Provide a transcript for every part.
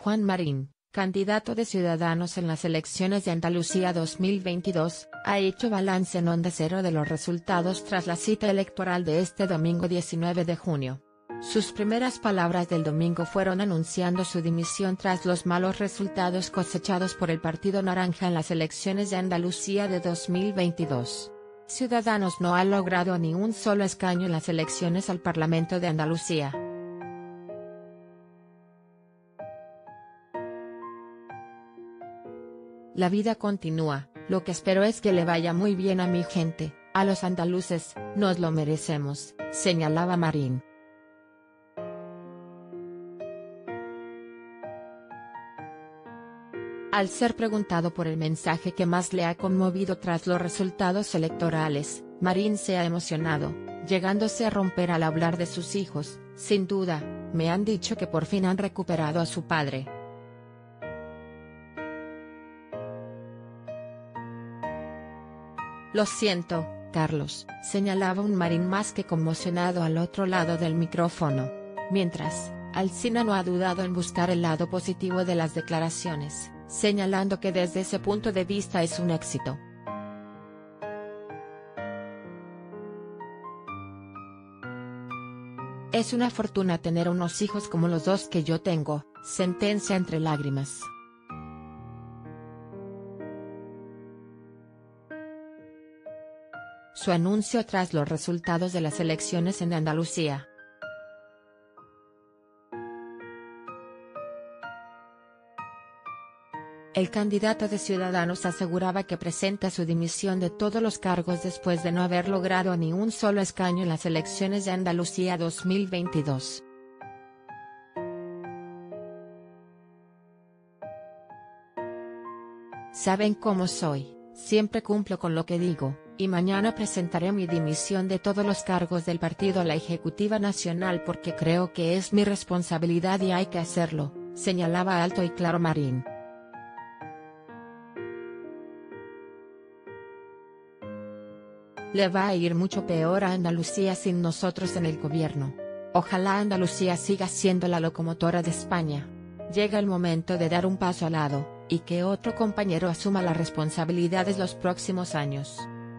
Juan Marín, candidato de Ciudadanos en las elecciones de Andalucía 2022, ha hecho balance en Onda Cero de los resultados tras la cita electoral de este domingo 19 de junio. Sus primeras palabras del domingo fueron anunciando su dimisión tras los malos resultados cosechados por el Partido Naranja en las elecciones de Andalucía de 2022. Ciudadanos no ha logrado ni un solo escaño en las elecciones al Parlamento de Andalucía. La vida continúa, lo que espero es que le vaya muy bien a mi gente, a los andaluces, nos lo merecemos, señalaba Marín. Al ser preguntado por el mensaje que más le ha conmovido tras los resultados electorales, Marín se ha emocionado, llegándose a romper al hablar de sus hijos. Sin duda, me han dicho que por fin han recuperado a su padre. Lo siento, Carlos, señalaba un Marín más que conmocionado al otro lado del micrófono. Mientras, Alsina no ha dudado en buscar el lado positivo de las declaraciones, señalando que desde ese punto de vista es un éxito. Es una fortuna tener unos hijos como los dos que yo tengo, sentencia entre lágrimas. Su anuncio tras los resultados de las elecciones en Andalucía. El candidato de Ciudadanos aseguraba que presenta su dimisión de todos los cargos después de no haber logrado ni un solo escaño en las elecciones de Andalucía 2022. Saben cómo soy, siempre cumplo con lo que digo, y mañana presentaré mi dimisión de todos los cargos del partido a la Ejecutiva Nacional porque creo que es mi responsabilidad y hay que hacerlo, señalaba alto y claro Marín. Le va a ir mucho peor a Andalucía sin nosotros en el gobierno. Ojalá Andalucía siga siendo la locomotora de España. Llega el momento de dar un paso al lado, y que otro compañero asuma las responsabilidades los próximos años.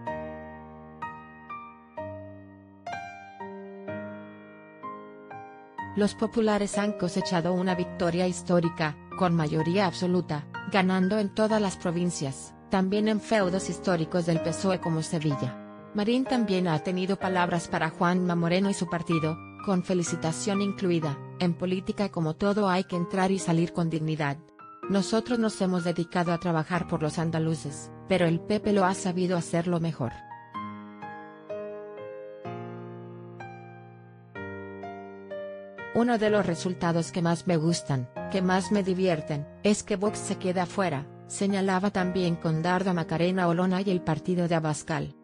Los populares han cosechado una victoria histórica, con mayoría absoluta, ganando en todas las provincias, también en feudos históricos del PSOE como Sevilla. Marín también ha tenido palabras para Juanma Moreno y su partido, con felicitación incluida. En política como todo hay que entrar y salir con dignidad. Nosotros nos hemos dedicado a trabajar por los andaluces, pero el PP lo ha sabido hacerlo mejor. Uno de los resultados que más me gustan, que más me divierten, es que Vox se queda fuera, señalaba también Condardo Macarena Olona y el partido de Abascal.